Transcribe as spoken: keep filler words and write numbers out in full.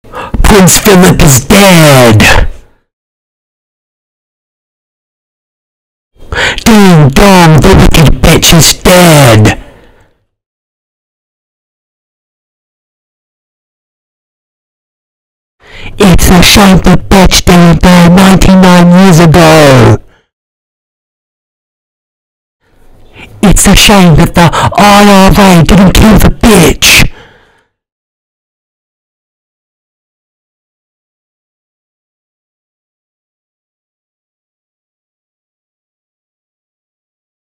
Prince Philip is dead! Ding dong, the wicked bitch is dead! It's a shame the bitch didn't die ninety-nine years ago! It's a shame that the I R A didn't kill the bitch!